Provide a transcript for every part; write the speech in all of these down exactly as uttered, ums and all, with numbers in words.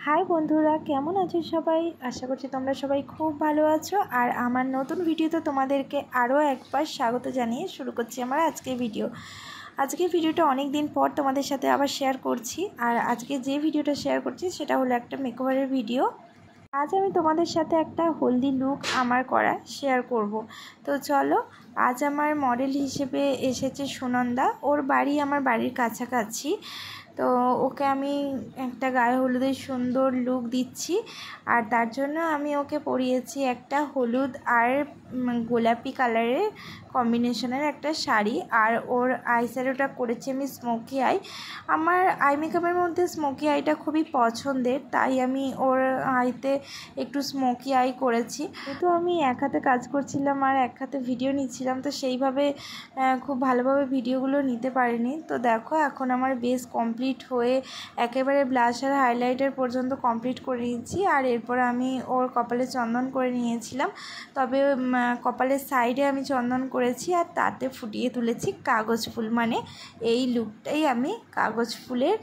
High বন্ধুরা, কেমন আছো সবাই? আশা করছি তোমরা সবাই খুব ভালো আছো। আর আমার নতুন ভিডিওতে তোমাদেরকে আরও একবার স্বাগত জানিয়ে শুরু করছি আমার আজকের ভিডিও। আজকের ভিডিওটা অনেক দিন পর তোমাদের সাথে আবার শেয়ার করছি। আর আজকে যে ভিডিওটা শেয়ার করছি সেটা হলো একটা মেকওভারের ভিডিও। আজ আমি তোমাদের সাথে একটা হলদি লুক আমার করা শেয়ার করব। তো চলো, আজ আমার মডেল হিসেবে এসেছে সুনন্দা। ওর বাড়ি আমার বাড়ির কাছাকাছি। তো ওকে আমি একটা গায়ে হলুদের সুন্দর লুক দিচ্ছি। আর তার জন্য আমি ওকে পরিয়েছি একটা হলুদ আর গোলাপি কালারের কম্বিনেশনের একটা শাড়ি। আর ওর আই শ্যাডোটা করেছি আমি স্মোকি আই। আমার আই মেকআপের মধ্যে স্মোকি আইটা খুবই পছন্দের, তাই আমি ওর আইতে একটু স্মোকি আই করেছি। যেহেতু আমি এক হাতে কাজ করছিলাম আর এক হাতে ভিডিও নিচ্ছিলাম, তো সেইভাবে খুব ভালোভাবে ভিডিওগুলো নিতে পারিনি। তো দেখো, এখন আমার বেস কমপ্লিট হয়ে একেবারে ব্লাশ আর হাইলাইটার পর্যন্ত কমপ্লিট করে নিয়েছি। আর এরপর আমি ওর কপালে চন্দন করে নিয়েছিলাম, তবে কপালের সাইডে আমি চন্দন করেছি আর তাতে ফুটিয়ে তুলেছি কাগজ ফুল। মানে এই লুকটাই আমি কাগজ ফুলের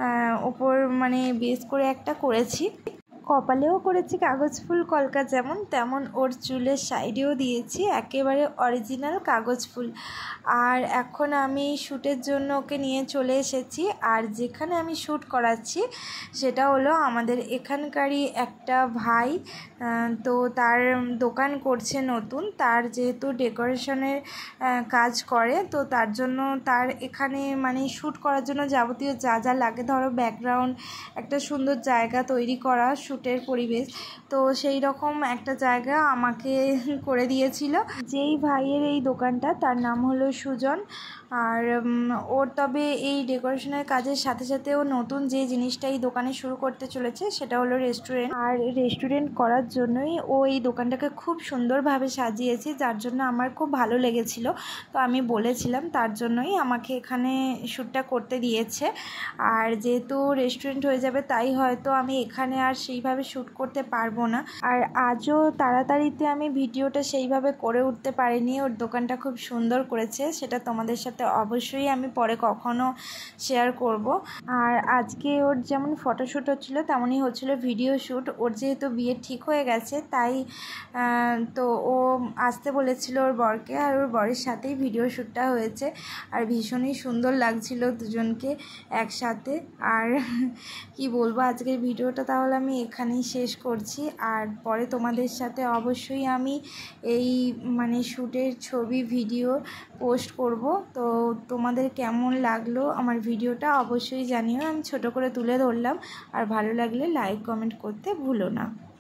ওপর মানে বেস করে একটা করেছি। কপালেও করেছি কাগজ ফুল কলকা যেমন, তেমন ওর চুলের সাইডেও দিয়েছি একেবারে অরিজিনাল কাগজ ফুল। আর এখন আমি শ্যুটের জন্য ওকে নিয়ে চলে এসেছি। আর যেখানে আমি শ্যুট করাচ্ছি সেটা হলো আমাদের এখানকারই একটা ভাই। তো তার দোকান করছে নতুন, তার যেহেতু ডেকোরেশনের কাজ করে, তো তার জন্য তার এখানে মানে শ্যুট করার জন্য যাবতীয় যা যা লাগে, ধরো ব্যাকগ্রাউন্ড, একটা সুন্দর জায়গা তৈরি করা, শ্যুটের পরিবেশ, তো সেই রকম একটা জায়গা আমাকে করে দিয়েছিল। যেই ভাইয়ের এই দোকানটা তার নাম হলো সুজন। আর ওর তবে এই ডেকোরেশনের কাজের সাথে সাথে ও নতুন যে জিনিসটা এই দোকানে শুরু করতে চলেছে সেটা হলো রেস্টুরেন্ট। আর রেস্টুরেন্ট করার জন্যই ও এই দোকানটাকে খুব সুন্দরভাবে সাজিয়েছে, যার জন্য আমার খুব ভালো লেগেছিল। তো আমি বলেছিলাম, তার জন্যই আমাকে এখানে শ্যুটটা করতে দিয়েছে। আর যেহেতু রেস্টুরেন্ট হয়ে যাবে, তাই হয়তো আমি এখানে আর সেইভাবে শ্যুট করতে পারবো না। আর আজও তাড়াতাড়িতে আমি ভিডিওটা সেইভাবে করে উঠতে পারিনি। ওর দোকানটা খুব সুন্দর করেছে, সেটা তোমাদের সাথে অবশ্যই আমি পরে কখনো শেয়ার করব। আর আজকে ওর যেমন ফটোশ্যুট হচ্ছিলো তেমনই হচ্ছিলো ভিডিও শ্যুট। ওর যেহেতু বিয়ে ঠিক হয়ে গেছে, তাই তো ও আসতে বলেছিল ওর বরকে, আর ওর বরের সাথেই ভিডিও শ্যুটটা হয়েছে। আর ভীষণই সুন্দর লাগছিল দুজনকে একসাথে। আর কি বলবো, আজকের ভিডিওটা তাহলে আমি এখানেই শেষ করছি। আর পরে তোমাদের সাথে অবশ্যই আমি এই মানে শ্যুটের ছবি ভিডিও পোস্ট করব। তো তোমাদের কেমন লাগলো আমার ভিডিওটা অবশ্যই জানিও। আমি ছোট করে তুলে ধরলাম, আর ভালো লাগলে লাইক কমেন্ট করতে ভুলো না।